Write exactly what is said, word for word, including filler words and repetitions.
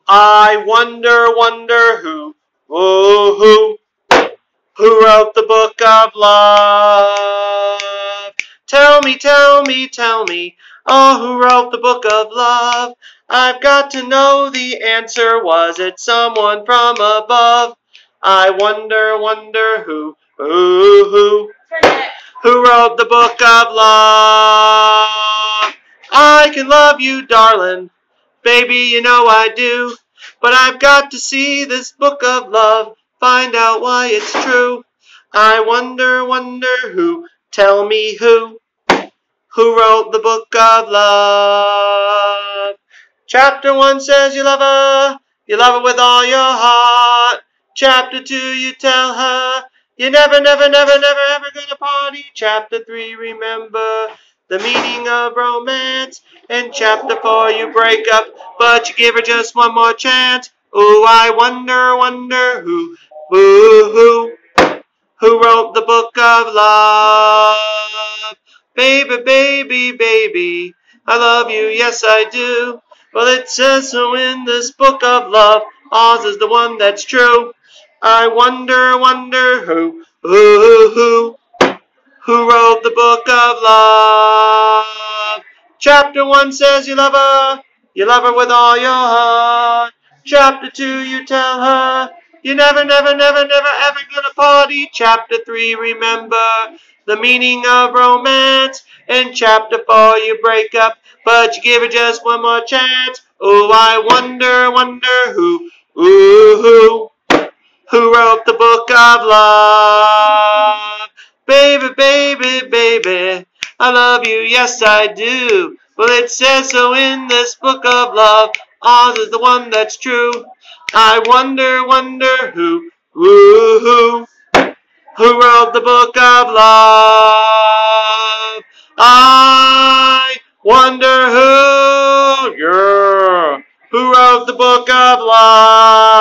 I wonder, wonder who, who, who, who wrote the book of love? Tell me, tell me, tell me, oh, who wrote the book of love? I've got to know the answer. Was it someone from above? I wonder, wonder who, who, who, who wrote the book of love? I can love you, darling, baby, you know I do, but I've got to see this book of love, find out why it's true. I wonder, wonder who, tell me who, who wrote the book of love? Chapter one says you love her, you love her with all your heart. Chapter two, you tell her you never, never, never, never, ever gonna party. Chapter three, remember the meaning of romance. And chapter four, you break up, but you give her just one more chance. Oh, I wonder, wonder who, who, who, who wrote the book of love? Baby, baby, baby, I love you, yes I do. Well, it says so in this book of love, ours is the one that's true. I wonder, wonder who, who, who, who wrote the book of love? Chapter one says you love her, you love her with all your heart. Chapter two, you tell her you never, never, never, never, ever gonna party. Chapter three, remember the meaning of romance. And chapter four, you break up, but you give her just one more chance. Oh, I wonder, wonder who, ooh, who, who wrote the book of love? Baby, baby, baby, I love you, yes I do. Well, it says so in this book of love, ours is the one that's true. I wonder, wonder who, who, who, who wrote the book of love? I wonder who, yeah, who wrote the book of love?